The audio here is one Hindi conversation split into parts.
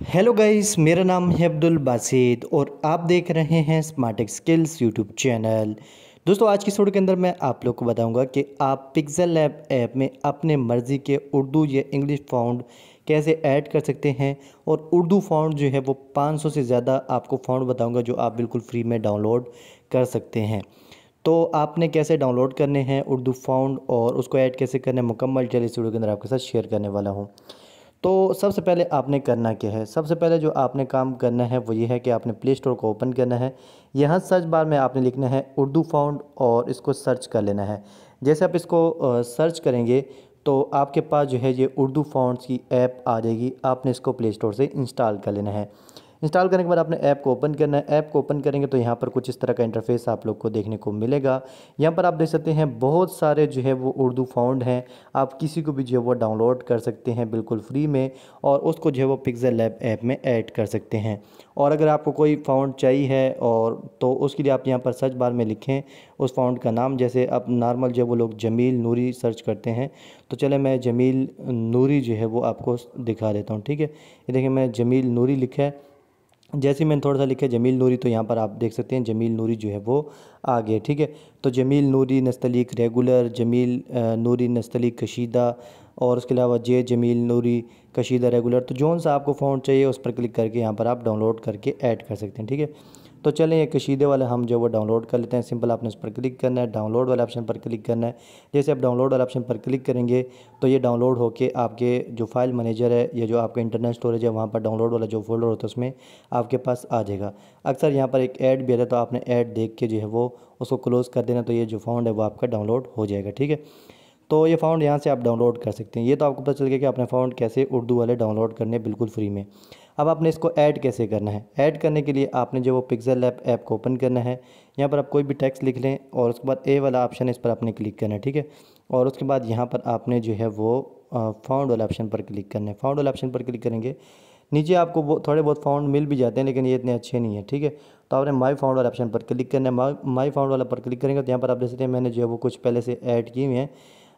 हेलो गाइस, मेरा नाम है अब्दुल बासित और आप देख रहे हैं स्मार्ट स्किल्स यूट्यूब चैनल। दोस्तों, आज की वीडियो के अंदर मैं आप लोग को बताऊंगा कि आप पिक्सेल लैब ऐप में अपने मर्ज़ी के उर्दू या इंग्लिश फ़ॉन्ट कैसे ऐड कर सकते हैं। और उर्दू फ़ॉन्ट जो है वो 500 से ज़्यादा आपको फ़ॉन्ट बताऊंगा जो आप बिल्कुल फ्री में डाउनलोड कर सकते हैं। तो आपने कैसे डाउनलोड करने हैं उर्दू फ़ॉन्ट और उसको ऐड कैसे करना है, मुकम्मल डिटेल इस वीडियो के अंदर आपके साथ शेयर करने वाला हूँ। तो सबसे पहले आपने करना क्या है, सबसे पहले जो आपने काम करना है वो ये है कि आपने प्ले स्टोर को ओपन करना है। यहाँ सर्च बार में आपने लिखना है उर्दू फ़ॉन्ट और इसको सर्च कर लेना है। जैसे आप इसको सर्च करेंगे तो आपके पास जो है ये उर्दू फ़ॉन्ट्स की ऐप आ जाएगी। आपने इसको प्ले स्टोर से इंस्टॉल कर लेना है। इंस्टॉल करने के बाद आपने ऐप को ओपन करना है। ऐप को ओपन करेंगे तो यहाँ पर कुछ इस तरह का इंटरफेस आप लोग को देखने को मिलेगा। यहाँ पर आप देख सकते हैं बहुत सारे जो है वो उर्दू फ़ॉन्ट हैं। आप किसी को भी जो है वो डाउनलोड कर सकते हैं बिल्कुल फ्री में और उसको जो है वो पिक्सेल लैब ऐप में ऐड कर सकते हैं। और अगर आपको कोई फ़ॉन्ट चाहिए है और तो उसके लिए आप यहाँ पर सर्च बार में लिखें उस फ़ॉन्ट का नाम। जैसे अब नॉर्मल जो है वो लोग जमील नूरी सर्च करते हैं, तो चले मैं जमील नूरी जो है वो आपको दिखा देता हूँ। ठीक है, ये देखिए मैंने जमील नूरी लिखा है। जैसे मैंने थोड़ा सा लिखा है जमील नूरी, तो यहाँ पर आप देख सकते हैं जमील नूरी जो है वो आ गया। ठीक है, तो जमील नूरी नस्तलीक रेगुलर, जमील नूरी नस्तलीक कशीदा और उसके अलावा जे जमील नूरी कशीदा रेगुलर। तो जौन सा आपको फ़ॉन्ट चाहिए उस पर क्लिक करके यहाँ पर आप डाउनलोड करके ऐड कर सकते हैं। ठीक है, तो चलें ये कशीदे वाला हम जो वो डाउनलोड कर लेते हैं। सिंपल आपने उस पर क्लिक करना है, डाउनलोड वाले ऑप्शन पर क्लिक करना है। जैसे आप डाउनलोड वाले ऑप्शन पर क्लिक करेंगे तो ये डाउनलोड होके आपके जो फाइल मैनेजर है या जो आपका इंटरनल स्टोरेज है वहाँ पर डाउनलोड वाला जो फोल्डर होता है उसमें आपके पास आ जाएगा। अक्सर यहाँ पर एक ऐड भी आता है, तो आपने ऐड देख के जो है वो उसको क्लोज़ कर देना, तो ये जो फ़ॉन्ट है वो आपका डाउनलोड हो जाएगा। ठीक है, तो ये फ़ॉन्ट यहाँ से आप डाउनलोड कर सकते हैं। ये तो आपको पता चल गया कि आपने फ़ॉन्ट कैसे उर्दू वाले डाउनलोड करने बिल्कुल फ्री में। अब आपने इसको ऐड कैसे करना है। ऐड करने के लिए आपने जो वो पिक्सेल लैब ऐप को ओपन करना है। यहाँ पर आप कोई भी टेक्स्ट लिख लें और उसके बाद ए वाला ऑप्शन है, इस पर आपने क्लिक करना है। ठीक है, और उसके बाद यहाँ पर आपने जो है वो फ़ॉन्ट वाले ऑप्शन पर क्लिक करना है। फ़ॉन्ट वाले ऑप्शन पर क्लिक करेंगे, नीचे आपको वो थोड़े बहुत फ़ॉन्ट मिल भी जाते हैं लेकिन ये इतने अच्छे नहीं है। ठीक है, तो आपने माई फ़ॉन्ट वाले ऑप्शन पर क्लिक करना है। माई फ़ॉन्ट वाला पर क्लिक करेंगे तो यहाँ पर आप देख सकते हैं मैंने जो है वो कुछ पहले से ऐड किए हुए हैं।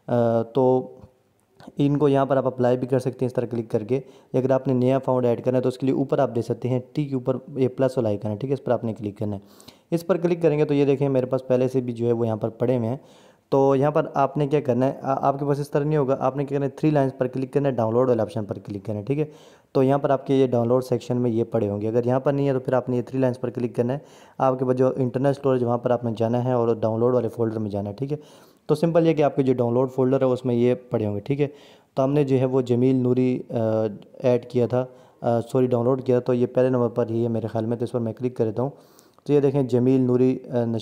तो इनको यहाँ पर आप अप्लाई भी कर सकते हैं इस तरह क्लिक करके। या अगर आपने नया फ़ॉन्ट ऐड करना है तो उसके लिए ऊपर आप दे सकते हैं टी के ऊपर ये प्लस वाला आइकन है। ठीक है, इस पर आपने क्लिक करना है। इस पर क्लिक करेंगे तो ये देखें मेरे पास पहले से भी जो है वो यहाँ पर पड़े हुए हैं। तो यहाँ पर आपने क्या करना है, आपके पास इस तरह नहीं होगा। आपने क्या करना है, 3 लाइन्स पर क्लिक करना है, डाउनलोड वाले ऑप्शन पर क्लिक करना है। ठीक है, तो यहाँ पर आपके ये डाउनलोड सेक्शन में ये पड़े होंगे। अगर यहाँ पर नहीं है तो फिर आपने ये 3 लाइन्स पर क्लिक करना है। आपके पास जो इंटरनल स्टोरेज वहाँ पर आपने जाना है और डाउनलोड वाले फोल्डर में जाना है। ठीक है, तो सिंपल ये कि आपके जो डाउनलोड फोल्डर है उसमें ये पड़े होंगे। ठीक है, तो हमने जो है वो जमील नूरी ऐड किया था, सॉरी डाउनलोड किया था, तो ये पहले नंबर पर ही है मेरे ख्याल में। तो इस पर मैं क्लिक कर देता हूँ तो ये देखें जमील नूरी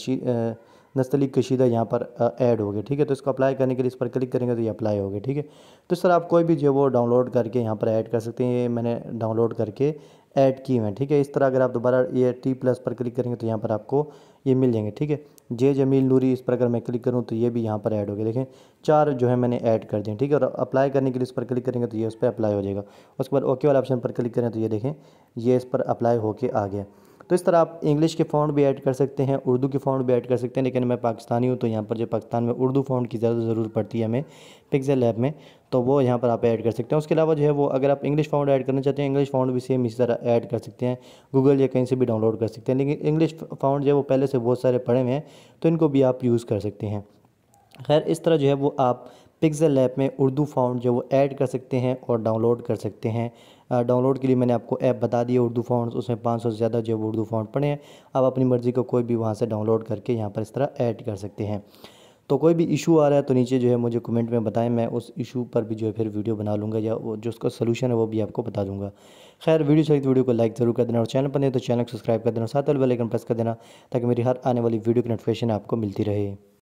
नस्तलीक कशीदा यहाँ पर ऐड हो गए। ठीक है, तो इसको अप्लाई करने के लिए इस पर क्लिक करेंगे तो ये अप्लाई हो गए। ठीक है, तो इस तरह आप कोई भी जो वो डाउनलोड करके यहाँ पर ऐड कर सकते हैं। ये मैंने डाउनलोड करके ऐड की हुए हैं। ठीक है, इस तरह अगर आप दोबारा ये टी प्लस पर क्लिक करेंगे तो यहाँ पर आपको ये मिल जाएंगे। ठीक है, जे जमील नूरी इस पर अगर मैं क्लिक करूँ तो ये भी यहाँ पर ऐड हो गए। देखें 4 जो है मैंने ऐड कर दिए। ठीक है, और अप्लाई करने के लिए इस पर क्लिक करेंगे तो ये उस पर अप्लाई हो जाएगा। उसके बाद ओके वाले ऑप्शन पर क्लिक करें तो ये देखें ये इस पर अप्लाई होके आ गया। तो इस तरह आप इंग्लिश के फ़ॉन्ट भी ऐड कर सकते हैं, उर्दू के फ़ॉन्ट भी ऐड कर सकते हैं। लेकिन मैं पाकिस्तानी हूँ तो यहाँ पर जो पाकिस्तान में उर्दू फ़ॉन्ट की ज़्यादा ज़रूरत पड़ती है हमें पिक्सेल लैब में, तो वो यहाँ पर आप ऐड कर सकते हैं। उसके अलावा जो है वो अगर आप इंग्लिश फ़ॉन्ट ऐड करना चाहते हैं, इंग्लिश फ़ॉन्ट भी सेम इसी तरह ऐड कर सकते हैं, गूगल या कहीं से भी डाउनलोड कर सकते हैं। लेकिन इंग्लिश फ़ॉन्ट जो है वो पहले से बहुत सारे पड़े हुए हैं तो इनको भी आप यूज़ कर सकते हैं। खैर इस तरह जो है वो आप पिक्सेल लैब में उर्दू फ़ॉन्ट जो वो ऐड कर सकते हैं और डाउनलोड कर सकते हैं। डाउनलोड के लिए मैंने आपको ऐप बता दी है उर्दू फ़ॉन्ट्स, उसमें 500 से ज़्यादा जो है वो उर्दू फ़ॉन्ट पड़े हैं। आप अपनी मर्ज़ी का कोई भी वहाँ से डाउनलोड करके यहाँ पर इस तरह ऐड कर सकते हैं। तो कोई भी इशू आ रहा है तो नीचे जो है मुझे कमेंट में बताएं, मैं उस इशू पर भी जो है फिर वीडियो बना लूँगा या वो जो उसका सलूशन है वो भी आपको बता दूँगा। खैर वीडियो चाहिए तो वीडियो को लाइक ज़रूर कर देना और चैनल पर नहीं तो चैनल को सब्सक्राइब कर देना, साथ वाले बेल आइकन प्रेस कर देना ताकि मेरी हर आने वाली वीडियो की नोटिफिकेशन आपको मिलती रहे।